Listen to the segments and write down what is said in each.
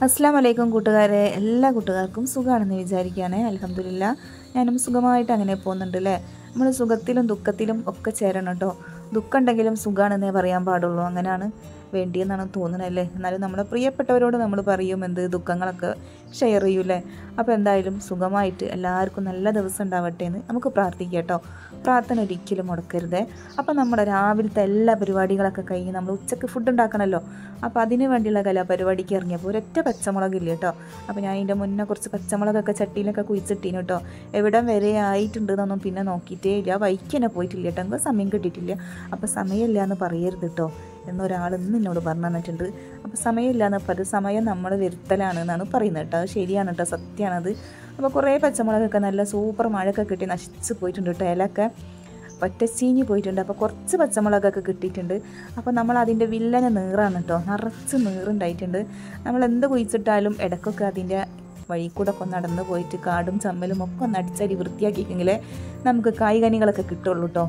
അസ്സലാമു അലൈക്കും കൂട്ടുകാരെ, എല്ലാ കൂട്ടുകാർക്കും സുഖമാണെന്ന് വിചാരിക്കുകയാണ്. അൽഹംദുലില്ലാ ഞാനും സുഖമായിട്ട് അങ്ങനെ പോകുന്നുണ്ട് അല്ലേ. നമ്മൾ സുഖത്തിലും ദുഃഖത്തിലും ഒക്കെ ചേരണം കേട്ടോ. ദുഃഖം ഉണ്ടെങ്കിലും സുഖമാണെന്നേ പറയാൻ പാടുള്ളൂ, അങ്ങനെയാണ് വേണ്ടിയെന്നാണ് തോന്നുന്നതല്ലേ. എന്നാലും നമ്മുടെ പ്രിയപ്പെട്ടവരോട് നമ്മൾ പറയും എന്ത് ദുഃഖങ്ങളൊക്കെ ഷെയർ ചെയ്യൂലേ. അപ്പോൾ എന്തായാലും സുഖമായിട്ട് എല്ലാവർക്കും നല്ല ദിവസം ഉണ്ടാവട്ടെ എന്ന് നമുക്ക് പ്രാർത്ഥിക്കാം കേട്ടോ. പ്രാർത്ഥന ഒരിക്കലും മുടക്കരുതേ. അപ്പോൾ നമ്മുടെ രാവിലത്തെ എല്ലാ പരിപാടികളൊക്കെ കഴിഞ്ഞ് നമ്മൾ ഉച്ചയ്ക്ക് ഫുഡ് ഉണ്ടാക്കണമല്ലോ. അപ്പോൾ അതിന് വേണ്ടിയുള്ള കലാപരിപാടിക്ക് ഇറങ്ങിയപ്പോൾ ഒരൊറ്റ പച്ചമുളകില്ല കേട്ടോ. അപ്പോൾ ഞാൻ ഇതിൻ്റെ മുന്നേ കുറച്ച് പച്ചമുളകൊക്കെ ചട്ടിയിലൊക്കെ കുഴിച്ചിട്ടീന് കേട്ടോ. എവിടം വരെ ആയിട്ടുണ്ടെന്നൊന്നും പിന്നെ നോക്കിയിട്ടേ ഇല്ല. വൈക്ക് തന്നെ പോയിട്ടില്ല കേട്ടോ, നമുക്ക് സമയം കിട്ടിയിട്ടില്ല. അപ്പോൾ സമയമില്ല എന്ന് പറയരുത് കേട്ടോ എന്നൊരാൾ ഇന്ന് എന്നോട് പറഞ്ഞു തന്നിട്ടുണ്ട്. അപ്പോൾ സമയമില്ല എന്നപ്പോൾ അത് സമയം നമ്മൾ വരുത്തലാണ് എന്നാണ് പറയുന്നത് കേട്ടോ. അത് ശരിയാണ് കേട്ടോ, സത്യമാണത്. അപ്പോൾ കുറേ പച്ചമുളകൊക്കെ നല്ല സൂപ്പർ മഴയൊക്കെ കിട്ടി നശിച്ച് പോയിട്ടുണ്ട് കേട്ടോ. ഇലയൊക്കെ ഒറ്റച്ചീഞ്ഞ് പോയിട്ടുണ്ട്. അപ്പോൾ കുറച്ച് പച്ചമുളകൊക്കെ കിട്ടിയിട്ടുണ്ട്. അപ്പോൾ നമ്മൾ അതിൻ്റെ വില്ലനെ നീറാണ് കേട്ടോ, നിറച്ച് നീറുണ്ടായിട്ടുണ്ട്. നമ്മൾ എന്ത് കുഴിച്ചിട്ടാലും ഇടയ്ക്കൊക്കെ അതിൻ്റെ വഴി കൂടെ ഒക്കെ നടന്ന് പോയിട്ട് കാടും ചമ്മലും ഒക്കെ ഒന്ന് അടിച്ചടി വൃത്തിയാക്കിയെങ്കിലേ നമുക്ക് കായ്കനികളൊക്കെ കിട്ടുള്ളൂ കേട്ടോ.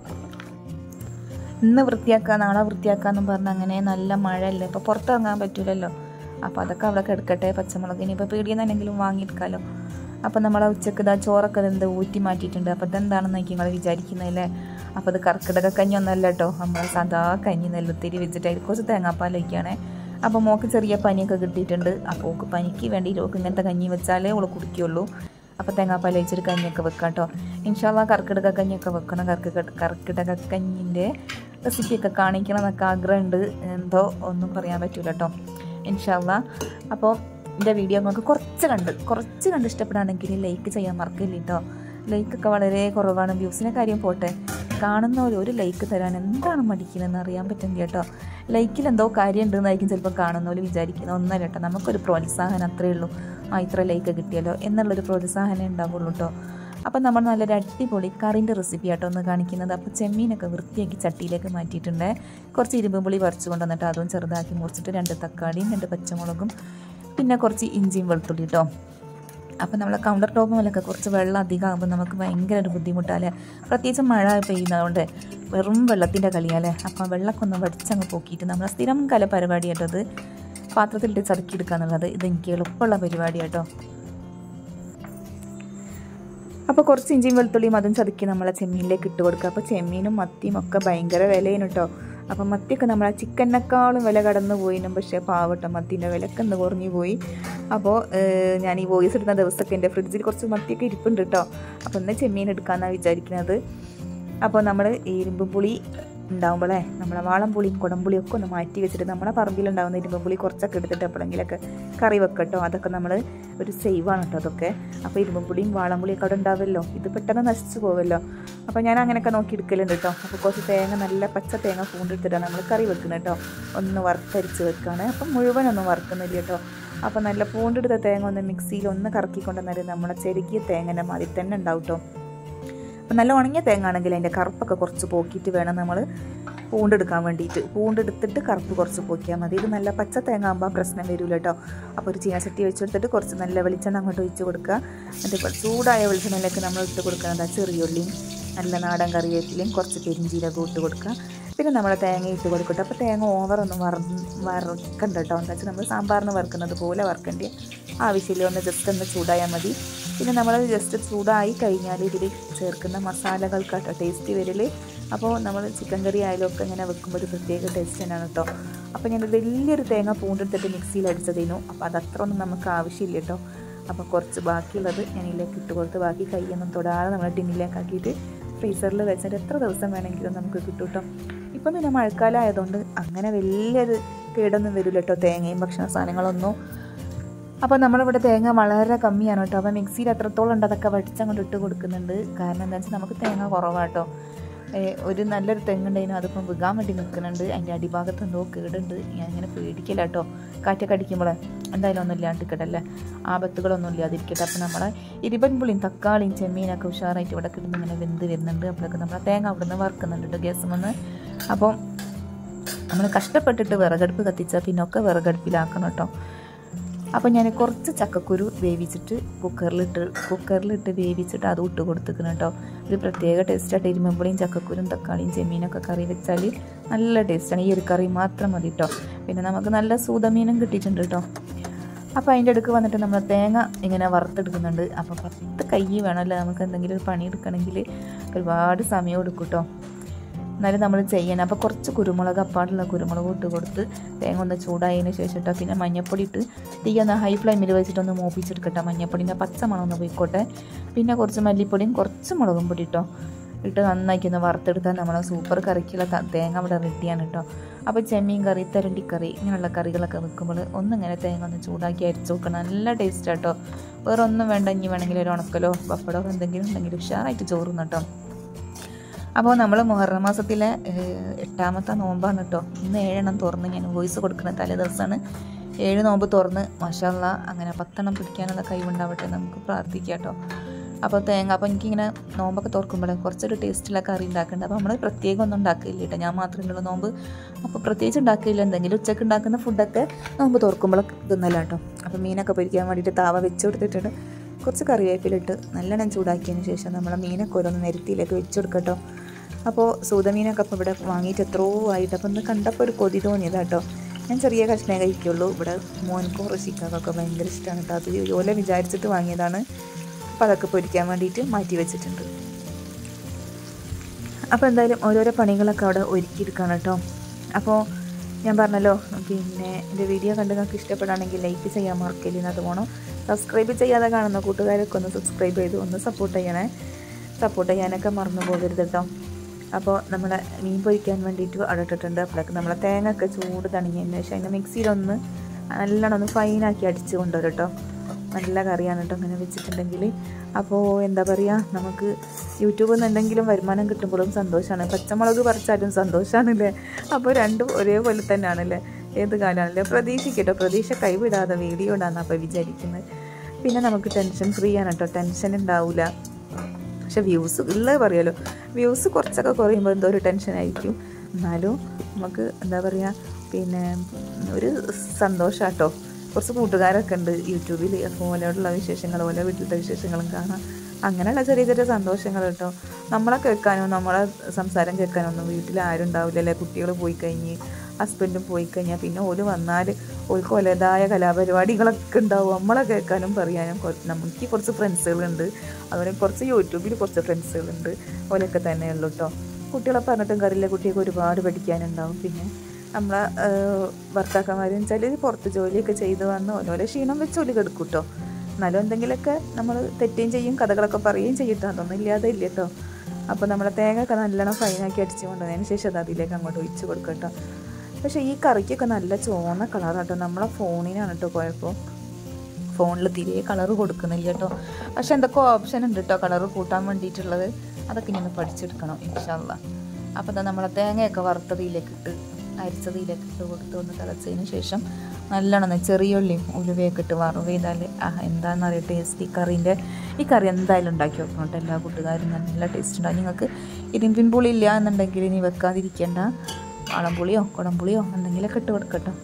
ഇന്ന് വൃത്തിയാക്കുക നാളെ വൃത്തിയാക്കാമെന്നും പറഞ്ഞ് അങ്ങനെ നല്ല മഴയല്ലേ, ഇപ്പോൾ പുറത്തിറങ്ങാൻ പറ്റില്ലല്ലോ. അപ്പോൾ അതൊക്കെ അവിടെ കിടക്കട്ടെ. പച്ചമുളകിന് ഇപ്പോൾ പീടിയിൽ നിന്നെങ്കിലും വാങ്ങിയെടുക്കാമല്ലോ. അപ്പോൾ നമ്മളെ ഉച്ചക്ക് ഇതാ ചോറൊക്കെ എന്ത് ഊറ്റി മാറ്റിയിട്ടുണ്ട്. അപ്പോൾ ഇതെന്താണെന്ന് നിങ്ങൾ വിചാരിക്കുന്നതല്ലേ. അപ്പോൾ ഇത് കർക്കിടക കഞ്ഞി ഒന്നല്ല കേട്ടോ, നമ്മൾ സാധാ കഞ്ഞി നെല്ലുത്തിരി വെച്ചിട്ട് അതിൽ കുറച്ച് തേങ്ങാപ്പാൽ വയ്ക്കുകയാണേ. അപ്പോൾ മോൾക്ക് ചെറിയ പനിയൊക്കെ കിട്ടിയിട്ടുണ്ട്. അപ്പോൾ ഓൾക്ക് പനിക്ക് വേണ്ടി ഓൾക്ക് ഇങ്ങനത്തെ കഞ്ഞി വെച്ചാലേ ഓൾ കുടിക്കുകയുള്ളൂ. അപ്പോൾ തേങ്ങാപ്പാൽ വെച്ചൊരു കഞ്ഞിയൊക്കെ വെക്കാം കേട്ടോ. ഇൻഷാ അല്ലാഹ് കർക്കിടക കഞ്ഞിയൊക്കെ വെക്കണം. കർക്കിടക കഞ്ഞിൻ്റെ റെസിപ്പിയൊക്കെ കാണിക്കണം എന്നൊക്കെ ആഗ്രഹമുണ്ട്. എന്തോ ഒന്നും പറയാൻ പറ്റില്ല കേട്ടോ, ഇൻഷാ അല്ലാഹ്. അപ്പോൾ എൻ്റെ വീഡിയോ നിങ്ങൾക്ക് കുറച്ച് കണ്ട് ഇഷ്ടപ്പെടുകയാണെങ്കിൽ ലൈക്ക് ചെയ്യാൻ മറക്കില്ല കേട്ടോ. ലൈക്കൊക്കെ വളരെ കുറവാണ്, വ്യൂസിനെ കാര്യം പോട്ടെ. കാണുന്നവർ ഒരു ലൈക്ക് തരാൻ എന്താണ് മടിക്കുന്നതെന്ന് അറിയാൻ പറ്റുന്നില്ല കേട്ടോ. ലൈക്കിൽ എന്തോ കാര്യം ഉണ്ടെന്നായിരിക്കും ചിലപ്പോൾ കാണുന്നവർ വിചാരിക്കുന്നത്. ഒന്നല്ല കേട്ടോ, നമുക്കൊരു പ്രോത്സാഹനം അത്രയേ ഉള്ളൂ. ഇത്ര ലൈക്ക് കിട്ടിയല്ലോ എന്നുള്ളൊരു പ്രോത്സാഹനം ഉണ്ടാവുള്ളൂ കേട്ടോ. അപ്പം നമ്മൾ നല്ലൊരു അടിപൊളി കറിൻ്റെ റെസിപ്പി ആട്ടോ ഒന്ന് കാണിക്കുന്നത്. അപ്പോൾ ചെമ്മീനൊക്കെ വൃത്തിയാക്കി ചട്ടിയിലേക്ക് മാറ്റിയിട്ടുണ്ട്. കുറച്ച് ഇരുമ്പുപുളി പറിച്ചു കൊണ്ടുവന്നിട്ട് അതും ചെറുതാക്കി മുറിച്ചിട്ട് 2 തക്കാളിയും 2 പച്ചമുളകും പിന്നെ കുറച്ച് ഇഞ്ചിയും വെളുത്തുള്ളി കേട്ടോ. അപ്പോൾ നമ്മളെ കൗണ്ടർ ടോപ്പ് മേലൊക്കെ കുറച്ച് വെള്ളം അധികം ആകുമ്പോൾ നമുക്ക് ഭയങ്കര ഒരു ബുദ്ധിമുട്ടാല്ലേ. പ്രത്യേകിച്ച് മഴ പെയ്യുന്നതുകൊണ്ട് വെറും വെള്ളത്തിൻ്റെ കളിയാല്ലേ. അപ്പോൾ വെള്ളമൊക്കെ ഒന്ന് വടിച്ചങ്ങ് പോക്കിയിട്ട് നമ്മളെ സ്ഥിരം കല പരിപാടി കേട്ടോ. അത് പാത്രത്തിലിട്ട് ചതുക്കിയെടുക്കുക എന്നുള്ളത് ഇത് എനിക്ക് എളുപ്പമുള്ള പരിപാടി കേട്ടോ. അപ്പോൾ കുറച്ച് ഇഞ്ചിയും വെളുത്തുള്ളിയും അതും ചതുക്കി നമ്മളെ ചെമ്മീനിലേക്ക് ഇട്ട് കൊടുക്കുക. അപ്പോൾ ചെമ്മീനും മത്തിയും ഒക്കെ ഭയങ്കര വിലയാണ് കേട്ടോ. അപ്പം മത്തിയൊക്കെ നമ്മളെ ചിക്കനേക്കാളും വില കടന്നു പോയിനും. പക്ഷേ പാവട്ടോ മത്തീൻ്റെ വിലയൊക്കെ ഒന്ന് കുറഞ്ഞു പോയി. അപ്പോൾ ഞാൻ ഈ വോയിസ് ഇടുന്ന ദിവസമൊക്കെ എൻ്റെ ഫ്രിഡ്ജിൽ കുറച്ച് മത്തിയൊക്കെ ഇരിപ്പുണ്ട് കേട്ടോ. അപ്പോൾ ഇന്ന് ചെമ്മീൻ എടുക്കാമെന്നാണ് വിചാരിക്കുന്നത്. അപ്പോൾ നമ്മൾ ഇരുമ്പ് പുളി ഉണ്ടാകുമ്പോഴേ നമ്മളെ വാളംപുളിയും കുടംപുളിയും ഒക്കെ ഒന്ന് മാറ്റി വെച്ചിട്ട് നമ്മളെ പറമ്പിലുണ്ടാകുന്ന ഇരുമ്പ് പുളി കുറച്ചൊക്കെ എടുത്തിട്ട് എപ്പോഴെങ്കിലൊക്കെ കറി വെക്കട്ടോ. അതൊക്കെ നമ്മൾ ഒരു സേവാണ് കേട്ടോ അതൊക്കെ. അപ്പോൾ ഇരുമ്പ് പുളിയും വാളംപുളിയൊക്കെ അവിടെ ഉണ്ടാവുമല്ലോ, ഇത് പെട്ടെന്ന് നശിച്ചു പോകുമല്ലോ. അപ്പോൾ ഞാൻ അങ്ങനെയൊക്കെ നോക്കി എടുക്കലുണ്ട് കേട്ടോ. അപ്പോൾ കുറച്ച് തേങ്ങ നല്ല പച്ച തേങ്ങ പൂണ്ടെടുത്തിട്ടാണ് നമ്മൾ കറി വെക്കുന്നത് കേട്ടോ. ഒന്ന് വറുത്തരിച്ച് വെക്കുകയാണ്. അപ്പം മുഴുവനൊന്നും വറുക്കുന്നില്ല കേട്ടോ. അപ്പോൾ നല്ല പൂണ്ടെടുത്ത തേങ്ങ ഒന്ന് മിക്സിയിൽ ഒന്ന് കറക്കിക്കൊണ്ടുവന്നാൽ നമ്മളെ ചെറുകിയ തേങ്ങൻ്റെ മാതിരി തന്നെ ഉണ്ടാവും കേട്ടോ. അപ്പോൾ നല്ല ഉണങ്ങിയ തേങ്ങ ആണെങ്കിൽ അതിൻ്റെ കറുപ്പൊക്കെ കുറച്ച് പോക്കിയിട്ട് വേണം നമ്മൾ പൂണ്ടെടുക്കാൻ വേണ്ടിയിട്ട്. പൂണ്ടെടുത്തിട്ട് കറുപ്പ് കുറച്ച് പോക്കിയാൽ മതി. ഇത് നല്ല പച്ച തേങ്ങ ആകുമ്പോൾ പ്രശ്നം വരില്ല കേട്ടോ. അപ്പോൾ ഒരു ചീനച്ചട്ടി വെച്ചെടുത്തിട്ട് കുറച്ച് നല്ല വെളിച്ചെണ്ണ അങ്ങോട്ട് ഒഴിച്ച് കൊടുക്കുക. എന്നിട്ട് ചൂടായ വെളിച്ചെണ്ണയിലേക്ക് നമ്മൾ ഇട്ട് കൊടുക്കുന്നത് ചെറിയുള്ളിയും നല്ല നാടൻ കറിവേപ്പിലയും കുറച്ച് പെരിഞ്ചീരകവും ഇട്ട് കൊടുക്കുക. പിന്നെ നമ്മൾ തേങ്ങ ഇട്ട് കൊടുക്കട്ടെ. അപ്പോൾ തേങ്ങ ഓവറൊന്നും വറുക്കണ്ട കേട്ടോ. എന്താ വെച്ചാൽ നമ്മൾ സാമ്പാറിന് വറുക്കുന്നത് പോലെ വറുക്കേണ്ട ആവശ്യമില്ല. ഒന്ന് ജസ്റ്റ് ഒന്ന് ചൂടായാൽ മതി. പിന്നെ നമ്മൾ ജസ്റ്റ് ചൂടായി കഴിഞ്ഞാൽ ഇതിൽ ചേർക്കുന്ന മസാലകൾക്കാട്ടോ ടേസ്റ്റ് വരൽ. അപ്പോൾ നമ്മൾ ചിക്കൻ കറി ആയാലും ഒക്കെ ഇങ്ങനെ വെക്കുമ്പോൾ ഒരു പ്രത്യേക ടേസ്റ്റ് തന്നെയാണ് കേട്ടോ. അപ്പോൾ ഞാൻ വലിയൊരു തേങ്ങ പൂണ്ടെടുത്തിട്ട് മിക്സിയിൽ അടിച്ചതിനു. അപ്പോൾ അതത്ര ഒന്നും നമുക്ക് ആവശ്യമില്ല കേട്ടോ. അപ്പോൾ കുറച്ച് ബാക്കിയുള്ളത് ഞാൻ ഇതിലേക്ക് ഇട്ട് കൊടുത്ത് ബാക്കി കൈയൊന്നും തൊടാതെ നമ്മൾ ടിന്നിലേക്ക് ആക്കിയിട്ട് ഫ്രീസറിൽ വെച്ചിട്ട് എത്ര ദിവസം വേണമെങ്കിലും നമുക്ക് കിട്ടും കേട്ടോ. ഇപ്പം പിന്നെ മഴക്കാലം ആയതുകൊണ്ട് അങ്ങനെ വലിയൊരു കേടൊന്നും വരില്ല കേട്ടോ തേങ്ങയും ഭക്ഷണ സാധനങ്ങളൊന്നും. അപ്പോൾ നമ്മളിവിടെ തേങ്ങ വളരെ കമ്മിയാണ് കേട്ടോ. അപ്പോൾ മിക്സിയിൽ എത്രത്തോളം ഉണ്ട് അതൊക്കെ വടിച്ചങ്ങോട്ട് ഇട്ട് കൊടുക്കുന്നുണ്ട്. കാരണം എന്താ വെച്ചാൽ നമുക്ക് തേങ്ങ കുറവാട്ടോ. ഒരു നല്ലൊരു തെങ്ങുണ്ടായിരുന്നു, അതിപ്പം വിൽക്കാൻ വേണ്ടി നിൽക്കുന്നുണ്ട്. അതിൻ്റെ അടിഭാഗത്ത് എന്തോ കേടുണ്ട്. ഞാൻ ഇങ്ങനെ പേടിക്കില്ല കേട്ടോ. കാറ്റൊക്കെ അടിക്കുമ്പോൾ എന്തായാലും ഒന്നും ഇല്ലാണ്ടിരിക്കട്ടല്ലേ, ആപത്തുകളൊന്നും ഇല്ലാതിരിക്കട്ടെ. അപ്പോൾ നമ്മളെ ഇരുമ്പൻപുളിയും തക്കാളിയും ചെമ്മീനൊക്കെ ഉഷാറായിട്ട് ഇവിടെ കിടന്ന് ഇങ്ങനെ വെന്ത് വരുന്നുണ്ട്. അപ്പോഴൊക്കെ നമ്മളെ തേങ്ങ അവിടെ നിന്ന് വറുക്കുന്നുണ്ട് ഗ്യാസ് വന്ന്. അപ്പോൾ നമ്മൾ കഷ്ടപ്പെട്ടിട്ട് വിറകടുപ്പ് കത്തിച്ചാൽ പിന്നെ ഒക്കെ വിറകടുപ്പിലാക്കണം കേട്ടോ. അപ്പോൾ ഞാൻ കുറച്ച് ചക്കക്കുരു വേവിച്ചിട്ട് കുക്കറിലിട്ട് വേവിച്ചിട്ട് അത് ഇട്ട് കൊടുത്തിരിക്കണം കേട്ടോ. ഒരു പ്രത്യേക ടേസ്റ്റായിട്ട് ഇരുമ്പുളിയും ചക്കക്കുരും തക്കാളിയും ചെമ്മീനൊക്കെ കറി വെച്ചാൽ നല്ല ടേസ്റ്റാണ്. ഈ ഒരു കറി മാത്രം മതി കേട്ടോ. പിന്നെ നമുക്ക് നല്ല സൂതമീനും കിട്ടിയിട്ടുണ്ട് കേട്ടോ. അപ്പോൾ അതിൻ്റെ അടുക്ക് വന്നിട്ട് നമ്മൾ തേങ്ങ ഇങ്ങനെ വറുത്തെടുക്കുന്നുണ്ട്. അപ്പോൾ 10 കൈ വേണമല്ലോ നമുക്ക് എന്തെങ്കിലും ഒരു പണി എടുക്കണമെങ്കിൽ, ഒരുപാട് സമയം എടുക്കും കേട്ടോ. എന്നാലും നമ്മൾ ചെയ്യണം. അപ്പോൾ കുറച്ച് കുരുമുളക്, അപ്പാടുള്ള കുരുമുളക് ഇട്ട് കൊടുത്ത് തേങ്ങ ഒന്ന് ചൂടായതിന് ശേഷം ഇട്ടാൽ പിന്നെ മഞ്ഞൾപ്പൊടി ഇട്ട് തീ ഒന്ന് ഹൈ ഫ്ലെയിമിൽ വെച്ചിട്ടൊന്ന് മൂപ്പിച്ചെടുക്കട്ടെ. മഞ്ഞൾപ്പൊടിൻ്റെ പച്ചമണം ഒന്ന് പോയിക്കോട്ടെ. പിന്നെ കുറച്ച് മല്ലിപ്പൊടിയും കുറച്ച് മുളകും പൊടി ഇട്ട് നന്നാക്കി ഒന്ന് വറുത്തെടുത്താൽ നമ്മളെ സൂപ്പർ കറിക്കുള്ള തേങ്ങ അവിടെ റെഡിയാണ് കേട്ടോ. അപ്പോൾ ചെമ്മീൻ കറി, തെരണ്ടിക്കറി ഇങ്ങനെയുള്ള കറികളൊക്കെ വെക്കുമ്പോൾ ഒന്നിങ്ങനെ തേങ്ങ ഒന്ന് ചൂടാക്കി അരിച്ച് വെക്കണം. നല്ല ടേസ്റ്റാണ് കേട്ടോ. വേറെ ഒന്നും വേണ്ട. ഇനി വേണമെങ്കിൽ ഒരു ഉണക്കലോ പപ്പടമോ എന്തെങ്കിലും ഉണ്ടെങ്കിൽ ഉഷാറായിട്ട് ചോറുന്നു കേട്ടോ. അപ്പോൾ നമ്മൾ മുഹറം മാസത്തിലെ 8ാമത്തെ നോമ്പാണ് കേട്ടോ. ഇന്ന് 7 എണ്ണം തുറന്ന് ഞാൻ വോയിസ് കൊടുക്കുന്ന തലേ ദിവസമാണ്. 7 നോമ്പ് തുറന്ന് മാഷാ അല്ലാഹ് അങ്ങനെ 10 എണ്ണം പിടിക്കാനുള്ള കഴിവുണ്ടാവട്ടെ നമുക്ക് പ്രാർത്ഥിക്കാം കേട്ടോ. അപ്പോൾ അപ്പോൾ എനിക്കിങ്ങനെ നോമ്പൊക്കെ തുറക്കുമ്പോൾ കുറച്ചൊരു ടേസ്റ്റുള്ള കറി ഉണ്ടാക്കുന്നുണ്ട്. അപ്പോൾ നമ്മൾ പ്രത്യേകം ഒന്നും ഉണ്ടാക്കില്ല കേട്ടോ. ഞാൻ മാത്രമേ നോമ്പ്, അപ്പോൾ പ്രത്യേകിച്ച് ഉണ്ടാക്കില്ല. എന്തെങ്കിലും ഉച്ചയ്ക്ക് ഉണ്ടാക്കുന്ന ഫുഡൊക്കെ നോമ്പ് തുറക്കുമ്പോൾ തിന്നല്ല കേട്ടോ. അപ്പോൾ മീനൊക്കെ പൊരിക്കാൻ വേണ്ടിയിട്ട് താവ വെച്ച് കൊടുത്തിട്ടുണ്ട്. കുറച്ച് കറിവേപ്പിലിട്ട് നല്ലോണം ചൂടാക്കിയതിന് ശേഷം നമ്മൾ മീനൊക്കെ ഓരോന്ന് നിരത്തിയിലേക്ക് വെച്ച് കൊടുക്കട്ടോ. അപ്പോൾ സൂതമീനൊക്കെ അപ്പോൾ ഇവിടെ വാങ്ങിയിട്ട് എത്രയോ ആയിട്ട്, അപ്പോൾ ഒന്ന് കണ്ടപ്പോൾ ഒരു കൊതി തോന്നിയതാട്ടോ. ഞാൻ ചെറിയ കഷ്ണേ കഴിക്കുള്ളൂ. ഇവിടെ മോനക്കും റഷിക്കാക്കൊക്കെ ഭയങ്കര ഇഷ്ടമാണ് കേട്ടോ. അത് ഓല വിചാരിച്ചിട്ട് വാങ്ങിയതാണ്. അപ്പോൾ അതൊക്കെ പൊരിക്കാൻ വേണ്ടിയിട്ട് മാറ്റി വെച്ചിട്ടുണ്ട്. അപ്പോൾ എന്തായാലും ഓരോരോ പണികളൊക്കെ അവിടെ ഒരുക്കിയെടുക്കുകയാണ് കേട്ടോ. അപ്പോൾ ഞാൻ പറഞ്ഞല്ലോ, പിന്നെ എൻ്റെ വീഡിയോ കണ്ട് നിങ്ങൾക്ക് ഇഷ്ടപ്പെടുകയാണെങ്കിൽ ലൈക്ക് ചെയ്യാൻ മറക്കില്ല. അത് പോകണം. സബ്സ്ക്രൈബ് ചെയ്യാതെ കാണുന്ന കൂട്ടുകാരൊക്കെ ഒന്ന് സബ്സ്ക്രൈബ് ചെയ്ത് ഒന്ന് സപ്പോർട്ട് ചെയ്യണേ. സപ്പോർട്ട് ചെയ്യാനൊക്കെ മറന്നു പോകരുത് കേട്ടോ. അപ്പോൾ നമ്മളെ മീൻ പൊരിക്കാൻ വേണ്ടിയിട്ട് അവിടെ ഇട്ടിട്ടുണ്ട്. അപ്പോഴൊക്കെ നമ്മളെ തേങ്ങയൊക്കെ ചൂട് തണിഞ്ഞതിന് ശേഷം അതിൻ്റെ മിക്സിയിലൊന്ന് നല്ലോണം ഒന്ന് ഫൈനാക്കി അടിച്ച് കൊണ്ടുവരും കേട്ടോ. നല്ല കറിയാണ് കേട്ടോ അങ്ങനെ വെച്ചിട്ടുണ്ടെങ്കിൽ. അപ്പോൾ എന്താ പറയുക, നമുക്ക് യൂട്യൂബിൽ നിന്ന് എന്തെങ്കിലും വരുമാനം കിട്ടുമ്പോഴും സന്തോഷമാണ്. പച്ചമുളക് പറിച്ചാലും സന്തോഷമാണല്ലേ. അപ്പോൾ രണ്ടും ഒരേപോലെ തന്നെയാണല്ലേ. ഏത് കാലമാണല്ലേ. പ്രതീക്ഷിക്കട്ടോ, പ്രതീക്ഷ കൈവിടാതെ വീഡിയോ ഇടാന്ന് അപ്പോൾ വിചാരിക്കുന്നത്. പിന്നെ നമുക്ക് ടെൻഷൻ ഫ്രീ ആണ് കേട്ടോ. ടെൻഷൻ ഉണ്ടാവില്ല. പക്ഷെ വ്യൂസ് ഉള്ളത് പറയുമല്ലോ, വ്യൂസ് കുറച്ചൊക്കെ കുറയുമ്പോൾ എന്തോ ഒരു ടെൻഷനായിരിക്കും. എന്നാലും നമുക്ക് എന്താ പറയുക, പിന്നെ ഒരു സന്തോഷമാട്ടോ. കുറച്ച് കൂട്ടുകാരൊക്കെ ഉണ്ട് യൂട്യൂബിൽ. അപ്പോൾ ഓലോടുള്ള വിശേഷങ്ങൾ, ഓരോ വീട്ടിലത്തെ വിശേഷങ്ങളും കാണാം. അങ്ങനെയുള്ള ചെറിയ ചെറിയ സന്തോഷങ്ങൾ കേട്ടോ. നമ്മളെ കേൾക്കാനോ നമ്മളെ സംസാരം കേൾക്കാനോ ഒന്നും വീട്ടിൽ ആരും ഉണ്ടാവില്ലല്ലേ. കുട്ടികൾ പോയി കഴിഞ്ഞ്, ഹസ്ബൻഡും പോയി കഴിഞ്ഞാൽ പിന്നെ ഓല് വന്നാൽ ഓൾക്ക് ഓലേതായ കലാപരിപാടികളൊക്കെ ഉണ്ടാവും. നമ്മളെ കേൾക്കാനും പറയാനും. നമുക്ക് കുറച്ച് ഫ്രണ്ട്സുകളുണ്ട്. അതുപോലെ കുറച്ച് യൂട്യൂബിൽ കുറച്ച് ഫ്രണ്ട്സുകളുണ്ട്. ഓലൊക്കെ തന്നെയുള്ളൂ കേട്ടോ. കുട്ടികളെ പറഞ്ഞിട്ടും കാര്യമില്ല. കുട്ടികൾക്ക് ഒരുപാട് പഠിക്കാനുണ്ടാവും. പിന്നെ നമ്മളെ ഭർത്താക്കന്മാരെന്ന് വെച്ചാൽ പുറത്ത് ജോലിയൊക്കെ ചെയ്ത് വന്ന് ഓരോരോ ക്ഷീണം വെച്ച് ഓല് കിടക്കും കേട്ടോ. എന്നാലും എന്തെങ്കിലുമൊക്കെ നമ്മൾ തെറ്റുകയും ചെയ്യും, കഥകളൊക്കെ പറയുകയും ചെയ്യട്ടോ. അതൊന്നും ഇല്ലാതെ ഇല്ല കേട്ടോ. അപ്പോൾ നമ്മളെ തേങ്ങയൊക്കെ നല്ലോണം ഫൈനാക്കി അടിച്ച് കൊണ്ടുവന്നതിന് ശേഷം അത് അതിലേക്ക് അങ്ങോട്ട് ഒഴിച്ച് കൊടുക്കുക കേട്ടോ. പക്ഷേ ഈ കറിക്കൊക്കെ നല്ല ചുവന്ന കളറാണ് കേട്ടോ. നമ്മളെ ഫോണിനാണ് കേട്ടോ കുഴപ്പം. ഫോണിൽ തീരെ കളറ് കൊടുക്കുന്നില്ല കേട്ടോ. പക്ഷെ എന്തൊക്കെ ഓപ്ഷൻ ഉണ്ട് കേട്ടോ കളറ് കൂട്ടാൻ വേണ്ടിയിട്ടുള്ളത്. അതൊക്കെ ഇങ്ങനെ പഠിച്ചെടുക്കണം ഇൻഷാ അല്ലാഹ്. അപ്പോൾ എന്താ നമ്മളെ തേങ്ങയൊക്കെ വറുത്തതിലേക്കിട്ട് അരിച്ചതിലേക്ക് ഇട്ട് കൊടുത്ത് ഒന്ന് തിളച്ചതിന് ശേഷം നല്ലോണം ചെറിയുള്ളിയും ഉലുവയൊക്കെ ഇട്ട് വറവ് ചെയ്താൽ എന്താണെന്നറിയാം ടേസ്റ്റ്. ഈ കറി എന്തായാലും ഉണ്ടാക്കി വെക്കണം കേട്ടോ. എല്ലാ കൂട്ടുകാരും നല്ല ടേസ്റ്റ് ഉണ്ടാകും. നിങ്ങൾക്ക് ഇരുമ്പിൻ പുളി ഇല്ല എന്നുണ്ടെങ്കിൽ ഇനി വെക്കാതിരിക്കേണ്ട. വാളംപുളിയോ കുടംപുളിയോ എന്തെങ്കിലുമൊക്കെ ഇട്ട് കൊടുക്കട്ടോ.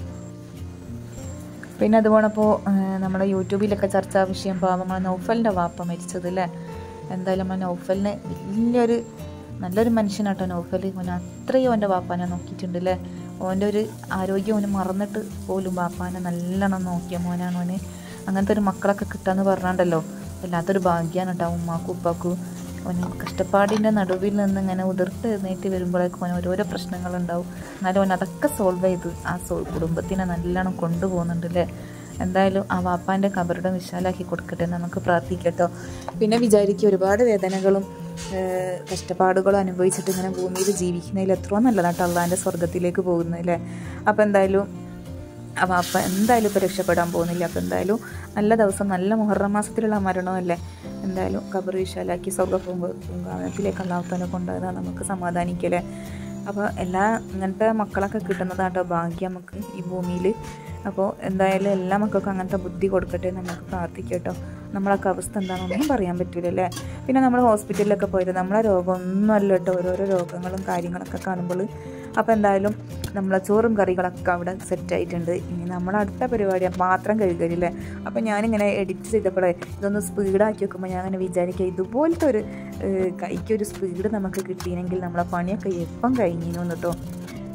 പിന്നെ അതുപോണപ്പോൾ നമ്മുടെ യൂട്യൂബിലൊക്കെ ചർച്ചാ വിഷയം നമ്മളെ നൗഫലിൻ്റെ വാപ്പ മരിച്ചത് അല്ലേ. എന്തായാലും നമ്മളെ നൗഫലിന് നല്ലൊരു മനുഷ്യനാട്ടോ നൗഫൽ. ഓൻ അത്രയും അവൻ്റെ വാപ്പാനെ നോക്കിയിട്ടുണ്ട് അല്ലേ. ഓൻ്റെ ഒരു ആരോഗ്യം ഓന് മറന്നിട്ട് പോലും വാപ്പാനെ നല്ലോണം നോക്കിയ മോനാണ് ഓന്. അങ്ങനത്തെ ഒരു മക്കളൊക്കെ കിട്ടാന്ന് പറഞ്ഞാണ്ടല്ലോ വല്ലാത്തൊരു ഭാഗ്യമാണ് കേട്ടോ ഉമ്മാക്കും ഉപ്പാക്കും. ഓന് കഷ്ടപ്പാടിൻ്റെ നടുവിൽ നിന്ന് ഇങ്ങനെ ഉതിർത്ത് എഴുന്നേറ്റ് വരുമ്പോഴേക്കും ഓന് ഓരോരോ പ്രശ്നങ്ങളുണ്ടാവും. എന്നാലും ഓൻ അതൊക്കെ സോൾവ് ചെയ്ത് ആ കുടുംബത്തിനെ നല്ലോണം കൊണ്ടുപോകുന്നുണ്ട് അല്ലേ. എന്തായാലും ആ വാപ്പാൻ്റെ ഖബറിടം വിശാലാക്കി കൊടുക്കട്ടെ നമുക്ക് പ്രാർത്ഥിക്കട്ടോ. പിന്നെ വിചാരിക്കുക ഒരുപാട് വേദനകളും കഷ്ടപ്പാടുകളും അനുഭവിച്ചിട്ട് ഇങ്ങനെ ഭൂമിയിൽ ജീവിക്കുന്നതിൽ എത്രയോ നല്ലതാട്ടോ അള്ളാൻ്റെ സ്വർഗത്തിലേക്ക് പോകുന്നതല്ലേ. അപ്പോൾ എന്തായാലും ആ വാപ്പ എന്തായാലും ഇപ്പോൾ രക്ഷപ്പെടാൻ പോകുന്നില്ല. അപ്പോൾ എന്തായാലും നല്ല ദിവസം, നല്ല മുഹറം മാസത്തിലുള്ള മരണമല്ലേ. എന്തായാലും ഖബർ വിശാലാക്കി സ്വർഗ്ഗത്തിലേക്ക് അള്ളാഹുത്താനെ കൊണ്ടുപോയതാ നമുക്ക് സമാധാനിക്കല്ലേ. അപ്പോൾ ഇങ്ങനത്തെ മക്കളൊക്കെ കിട്ടുന്നതാട്ടോ ഭാഗ്യം നമുക്ക് ഈ ഭൂമിയിൽ. അപ്പോൾ എന്തായാലും എല്ലാ മക്കൾക്കും അങ്ങനത്തെ ബുദ്ധി കൊടുക്കട്ടെ നമുക്ക് പ്രാർത്ഥിക്കാം കേട്ടോ. നമ്മളൊക്കെ അവസ്ഥ എന്താണെന്നൊന്നും പറയാൻ പറ്റില്ലല്ലേ. പിന്നെ നമ്മൾ ഹോസ്പിറ്റലിലൊക്കെ പോയത് നമ്മളെ രോഗമൊന്നും അല്ല കേട്ടോ. ഓരോരോ രോഗങ്ങളും കാര്യങ്ങളൊക്കെ കാണുമ്പോൾ. അപ്പോൾ എന്തായാലും നമ്മളെ ചോറും കറികളൊക്കെ അവിടെ സെറ്റായിട്ടുണ്ട്. ഇനി നമ്മളെ അടുത്ത പരിപാടി പാത്രം കഴുകലില്ലേ. അപ്പോൾ ഞാനിങ്ങനെ എഡിറ്റ് ചെയ്തപ്പോഴേ ഇതൊന്ന് സ്പീഡാക്കി വെക്കുമ്പോൾ ഞാൻ അങ്ങനെ വിചാരിക്കുക ഇതുപോലത്തെ ഒരു കൈക്കൊരു സ്പീഡ് നമുക്ക് കിട്ടിയെങ്കിൽ നമ്മളെ പണിയൊക്കെ എപ്പം കഴിഞ്ഞിരുന്നു കേട്ടോ.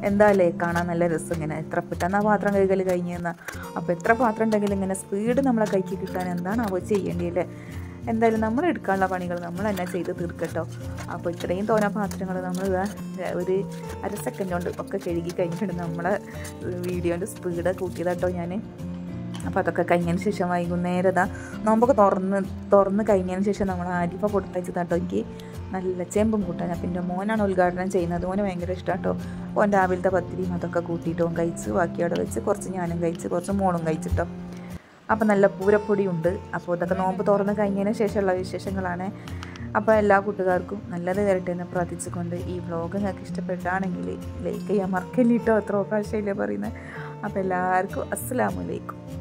എന്തായാലേ കാണാൻ നല്ല രസം ഇങ്ങനെ എത്ര പെട്ടെന്ന് ആ പാത്രം കൈകൾ കഴിഞ്ഞെന്നാൽ. അപ്പോൾ എത്ര പാത്രം ഉണ്ടെങ്കിലും ഇങ്ങനെ സ്പീഡ് നമ്മളെ കൈക്ക് കിട്ടാൻ എന്താണ് അവ ചെയ്യേണ്ടിയല്ലേ. എന്തായാലും നമ്മൾ എടുക്കാനുള്ള പണികൾ നമ്മൾ തന്നെ ചെയ്ത് തീർക്കട്ടോ. അപ്പോൾ ഇത്രയും തോന്നാ പാത്രങ്ങൾ നമ്മൾ ഒരു അര സെക്കൻഡ് കൊണ്ട് ഒക്കെ കഴുകി കഴിഞ്ഞിട്ടുണ്ട്. നമ്മളെ വീഡിയോൻ്റെ സ്പീഡ് കൂട്ടിയതാട്ടോ ഞാൻ. അപ്പോൾ അതൊക്കെ കഴിഞ്ഞതിന് ശേഷം വൈകുന്നേരം നോമ്പൊക്കെ തുറന്ന് കഴിഞ്ഞതിന് ശേഷം നമ്മൾ അരിപ്പ കൊടുത്തയച്ചതാട്ടോ. എനിക്ക് നല്ല ചെമ്പും കൂട്ടാൻ. അപ്പം എൻ്റെ മോനാണ് ഉദ്ഘാടനം ചെയ്യുന്നത്. ഓന് ഭയങ്കര ഇഷ്ടമാട്ടോ. ഓൻ രാവിലത്തെ പത്തിരിയും അതൊക്കെ കൂട്ടിയിട്ട് ഓൻ കഴിച്ച് ബാക്കി അവിടെ വെച്ച് കുറച്ച് ഞാനും കഴിച്ച് കുറച്ച് മോളും കഴിച്ചിട്ടോ. അപ്പം നല്ല പൂരപ്പൊടിയുണ്ട്. അപ്പോൾ ഇതൊക്കെ നോമ്പ് തുറന്ന് കഴിഞ്ഞതിന് ശേഷമുള്ള വിശേഷങ്ങളാണ്. അപ്പോൾ എല്ലാ കൂട്ടുകാർക്കും നല്ലത് വരട്ടെ എന്ന് പ്രാർത്ഥിച്ചുകൊണ്ട് ഈ വ്ളോഗ് നിങ്ങൾക്ക് ഇഷ്ടപ്പെട്ടാണെങ്കിൽ ലൈക്ക് ചെയ്യാൻ മറക്കല്ലിട്ടോ. എത്ര പ്രാവശ്യമില്ലേ പറയുന്നത്. അപ്പോൾ എല്ലാവർക്കും അസ്സലാമു അലൈക്കും.